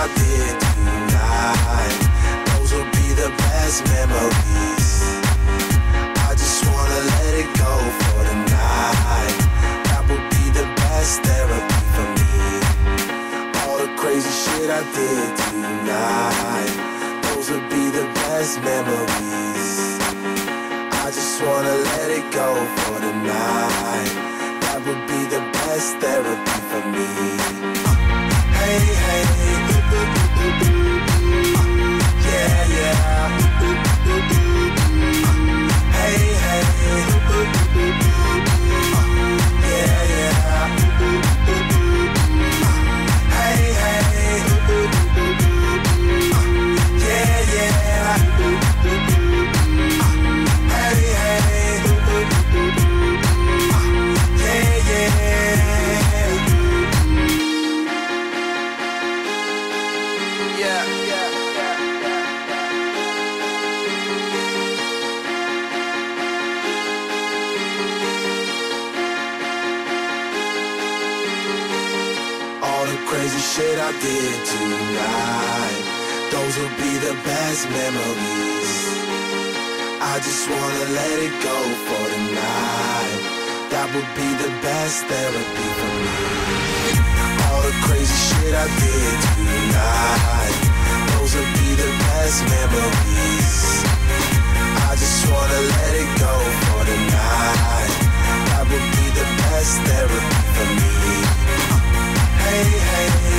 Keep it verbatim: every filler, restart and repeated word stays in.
I did tonight, those will be the best memories. I just wanna let it go for tonight. That would be the best therapy for me. All the crazy shit I did tonight, those would be the best memories. I just wanna let it go for tonight. That would be the best therapy for me. Hey, hey, yeah, yeah. Hey, hey, yeah, yeah. Hey, hey, yeah, yeah. Hey, hey, yeah, yeah. Yeah, yeah, yeah, yeah. All the crazy shit I did tonight, those will be the best memories. I just wanna let it go for tonight. That would be the best therapy for me. All the crazy shit I did tonight, those will be the best memories. I just wanna let it go for tonight. That would be the best therapy for me. Hey, hey.